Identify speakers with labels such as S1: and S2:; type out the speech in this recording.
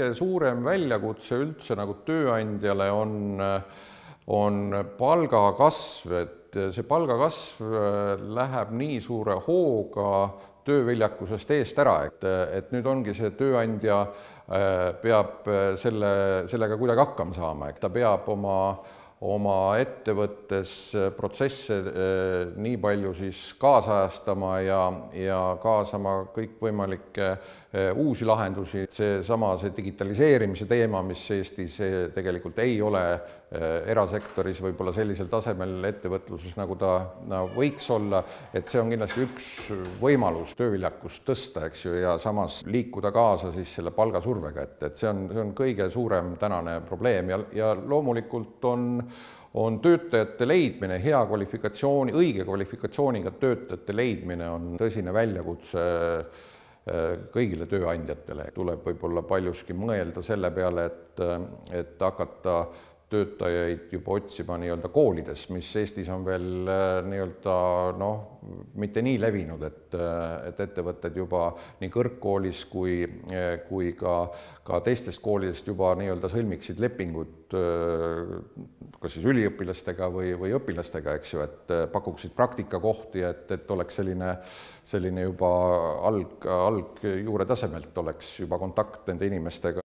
S1: kõige suurem väljakutse üldse nagu tööandjale on palgakasv, et see palgakasv läheb nii suure hooga tööviljakusest eest ära, et nüüd ongi see tööandja peab sellega kuidagi hakkama saama, ta peab oma ettevõttes protsesse nii palju siis kaasajastama ja kaasama kõikvõimalikke uusi lahendusi. See digitaliseerimise teema, mis Eestis tegelikult ei ole erasektoris võib-olla sellisel tasemel ettevõtluses, nagu ta võiks olla, et see on kindlasti üks võimalus tööviljakust tõsta, eks ju, ja samas liikuda kaasa siis selle palgasurvega, et see on kõige suurem tänane probleem ja loomulikult on töötajate leidmine, hea kvalifikatsiooni, õige kvalifikatsiooniga töötajate leidmine on tõsine väljakutse kõigile tööandjatele. Tuleb võib-olla paljuski mõelda selle peale, et hakata töötajaid juba otsima nii-öelda koolides, mis Eestis on veel nii-öelda mitte nii levinud, et ettevõtted juba nii kõrgkoolis kui ka teistest koolidest juba nii-öelda sõlmiksid lepingud kas siis üliõpilastega või õpilastega, eks ju, et pakuksid praktikakohti, et oleks selline juba algjuure tasemelt oleks juba kontakt nende inimestega.